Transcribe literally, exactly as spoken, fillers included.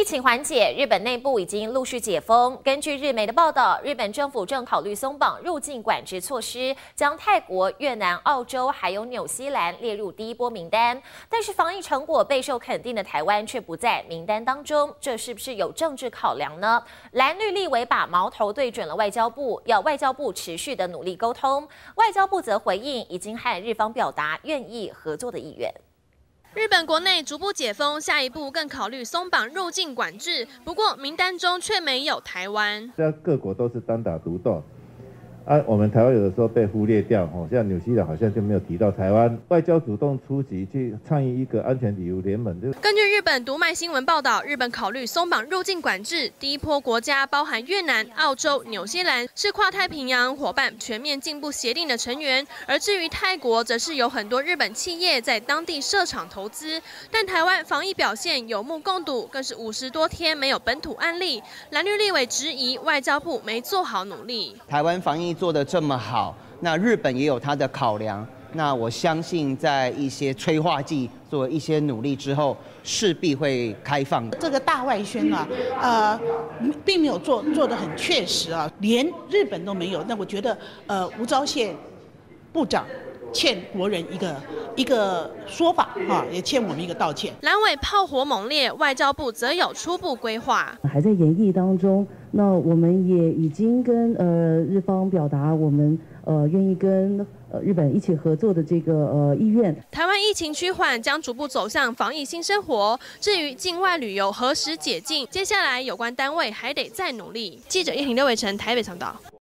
情缓解，日本内部已经陆续解封。根据日媒的报道，日本政府正考虑松绑入境管制措施，将泰国、越南、澳洲还有纽西兰列入第一波名单。但是防疫成果备受肯定的台湾却不在名单当中，这是不是有政治考量呢？蓝绿立委把矛头对准了外交部，要外交部持续的努力沟通。外交部则回应，已经和日方表达愿意合作的意愿。 日本国内逐步解封，下一步更考虑松绑入境管制。不过名单中却没有台湾。 这各国都是单打独斗，啊，我们台湾有的时候被忽略掉，哦，像纽西兰好像就没有提到台湾。外交主动出击去倡议一个安全旅游联盟。 根据日本读卖新闻报道，日本考虑松绑入境管制，第一波国家包含越南、澳洲、纽西兰，是跨太平洋伙伴全面进步协定的成员。而至于泰国，则是有很多日本企业在当地设厂投资。但台湾防疫表现有目共睹，更是五十多天没有本土案例。蓝绿立委质疑外交部没做好努力。 台湾防疫做得这么好，那日本也有它的考量。那我相信，在一些催化剂做一些努力之后，势必会开放。 这个大外宣啊，呃，并没有做做得很确实啊，连日本都没有。那我觉得，呃，吴钊燮部长欠国人一个一个说法啊，也欠我们一个道歉。 蓝委炮火猛烈，外交部则有初步规划， 还在研议当中。那我们也已经跟呃日方表达我们呃愿意跟呃日本一起合作的这个呃意愿。 台湾疫情趋缓，将逐步走向防疫新生活。至于境外旅游何时解禁，接下来有关单位还得再努力。记者叶婷、刘伟成台北报道。